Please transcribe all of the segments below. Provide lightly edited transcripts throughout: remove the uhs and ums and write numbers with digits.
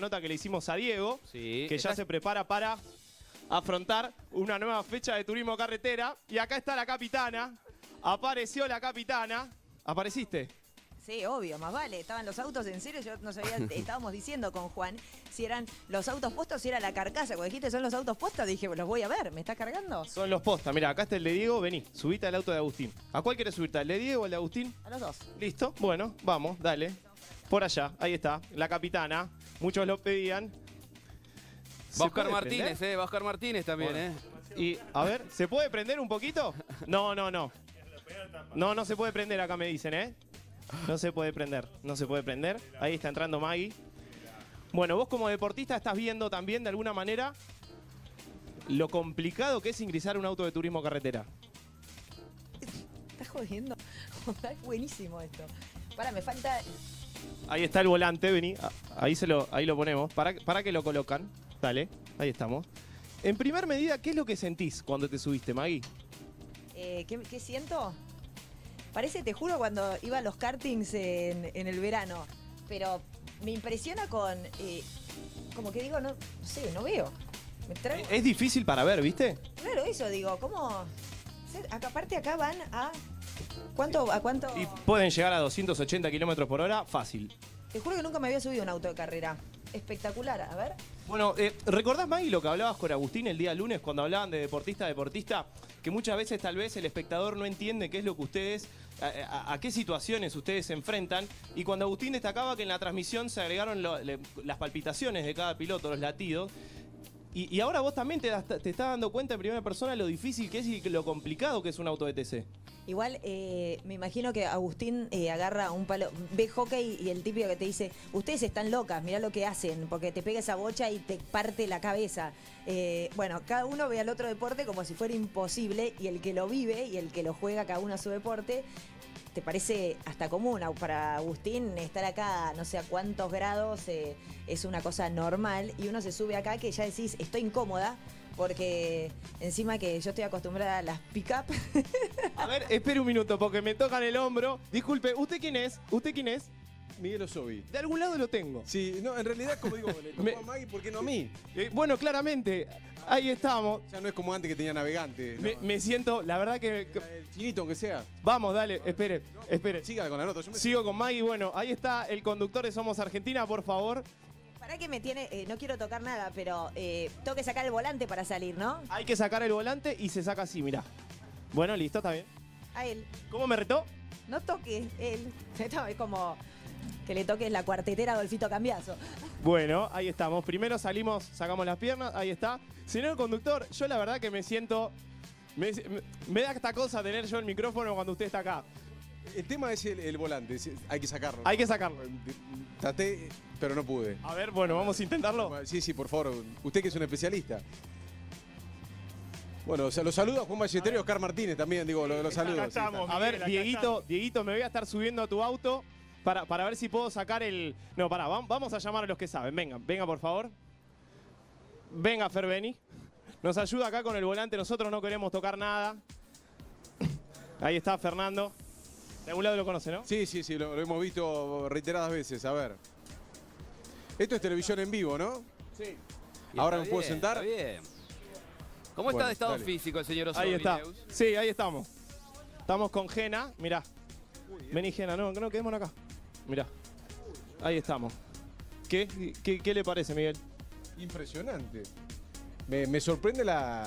nota que le hicimos a Diego, Sí. que ya se prepara para afrontar una nueva fecha de turismo carretera. Y acá está la capitana. Apareció la capitana. ¿Apareciste? Sí, obvio, más vale. Estaban los autos, en serio, yo no sabía, estábamos diciendo con Juan si eran los autos postos o si era la carcasa. Cuando dijiste son los autos postos, dije, los voy a ver, ¿me estás cargando? Son los postas. Mira, acá está el de Diego. Vení, subite al auto de Agustín. ¿A cuál quieres subirte? ¿Al de Diego o al de Agustín? A los dos. Listo. Bueno, vamos, dale. Por allá, ahí está, la capitana. Muchos lo pedían. ¿Se Va Oscar puede Martínez, prender? va Oscar Martínez también, Bueno. Y, a ver, ¿se puede prender un poquito? No. No se puede prender acá, me dicen, ¿eh? No se puede prender, no se puede prender. Ahí está entrando Maggie. Bueno, vos como deportista estás viendo también, de alguna manera, lo complicado que es ingresar a un auto de turismo carretera. ¿Estás jodiendo? Es buenísimo esto. Para, me falta... Ahí está el volante, vení. Ahí lo ponemos. ¿Para que lo colocan? Dale, ahí estamos. En primer medida, ¿qué es lo que sentís cuando te subiste, Maggie? ¿Qué siento? Parece, te juro, cuando iba a los kartings en el verano. Pero me impresiona con... como que digo, no sé, no veo. Me traigo... Es difícil para ver, ¿viste? Claro, eso digo, ¿cómo...? Acá, aparte acá van a... ¿Cuánto? ¿A cuánto? Y pueden llegar a 280 kilómetros por hora, fácil. Te juro que nunca me había subido a un auto de carrera. Espectacular, a ver. Bueno, ¿recordás, Maggie, lo que hablabas con Agustín el día lunes cuando hablaban de deportista a deportista? Que muchas veces tal vez el espectador no entiende qué es lo que ustedes, a qué situaciones ustedes se enfrentan. Y cuando Agustín destacaba que en la transmisión se agregaron las palpitaciones de cada piloto, los latidos. Y ahora vos también te estás dando cuenta en primera persona lo difícil que es y lo complicado que es un auto de TC. Igual me imagino que Agustín agarra un palo, ve hockey y el típico que te dice, ustedes están locas, mirá lo que hacen, porque te pega esa bocha y te parte la cabeza. Bueno, cada uno ve al otro deporte como si fuera imposible y el que lo vive y el que lo juega cada uno a su deporte, te parece hasta común. Para Agustín estar acá no sé a cuántos grados es una cosa normal y uno se sube acá que ya decís, estoy incómoda. Porque encima que yo estoy acostumbrada a las pick-up. A ver, espere un minuto porque me tocan el hombro. Disculpe, ¿usted quién es? ¿Usted quién es? Miguel Osovi. De algún lado lo tengo. Sí, no, en realidad, como digo, le tocó a Maggie, ¿por qué no a mí? Bueno, claramente, ahí estamos. Ya no es como antes que tenía navegante. No. Me siento, la verdad que... El chinito, aunque sea. Vamos, dale, espere. Siga con la nota. Sigo con Maggie. Bueno, ahí está el conductor de Somos Argentina, por favor. Para que me tiene, no quiero tocar nada, pero tengo que sacar el volante para salir, ¿no? Hay que sacar el volante y se saca así, mirá. Bueno, listo, está bien. A él. ¿Cómo me retó? No toque él. Es como que le toques la cuartetera a Adolfito Cambiaso. Bueno, ahí estamos. Primero salimos, sacamos las piernas, ahí está. Señor conductor, yo la verdad que me siento... Me da esta cosa tener yo el micrófono cuando usted está acá. El tema es el volante, hay que sacarlo. Hay que sacarlo. Traté, pero no pude. A ver, bueno, vamos a intentarlo. Sí, por favor. Usted que es un especialista. Bueno, o sea, los saluda Juan Ballesteros y Oscar Martínez también, digo, los saludos. Acá estamos, a ver, Dieguito, me voy a estar subiendo a tu auto para ver si puedo sacar el... No, pará, vamos a llamar a los que saben. Venga, por favor. Venga, Ferbeni. Nos ayuda acá con el volante, nosotros no queremos tocar nada. Ahí está Fernando. De algún lado lo conoce, ¿no? Sí, lo hemos visto reiteradas veces. A ver. Esto es televisión en vivo, ¿no? Sí. Ahora me puedo sentar. Está bien. ¿Cómo está de estado físico el señor Osovi? Ahí está. Sí, ahí estamos. Estamos con Gena, mirá. Vení, Gena, no quedémonos acá. Mirá. Ahí estamos. ¿Qué le parece, Miguel? Impresionante. Me sorprende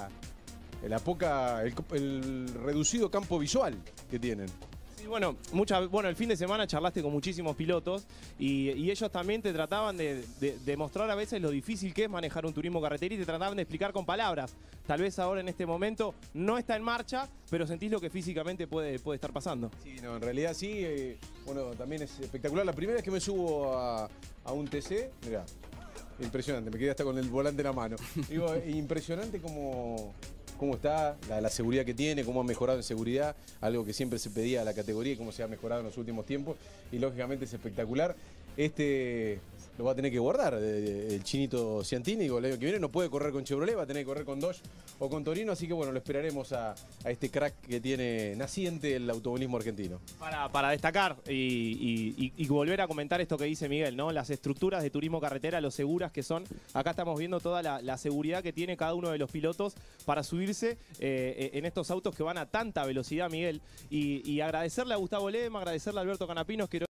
el reducido campo visual que tienen. Sí, bueno, el fin de semana charlaste con muchísimos pilotos y ellos también te trataban de mostrar a veces lo difícil que es manejar un turismo carretera y te trataban de explicar con palabras. Tal vez ahora en este momento no está en marcha, pero sentís lo que físicamente puede estar pasando. Sí, no, en realidad sí. Bueno, también es espectacular. La primera vez que me subo a un TC, mirá, impresionante, me quedé hasta con el volante en la mano. Digo, impresionante cómo está, la seguridad que tiene, cómo ha mejorado en seguridad, algo que siempre se pedía a la categoría y cómo se ha mejorado en los últimos tiempos. Y lógicamente es espectacular. lo va a tener que guardar el chinito Ciantini. Digo, el año que viene no puede correr con Chevrolet, va a tener que correr con Dodge o con Torino. Así que bueno, lo esperaremos a este crack que tiene naciente el automovilismo argentino. Para destacar y volver a comentar esto que dice Miguel, ¿no? Las estructuras de turismo carretera, lo seguras que son. Acá estamos viendo toda la seguridad que tiene cada uno de los pilotos para subirse en estos autos que van a tanta velocidad, Miguel. Y agradecerle a Gustavo Lema, agradecerle a Alberto Canapino,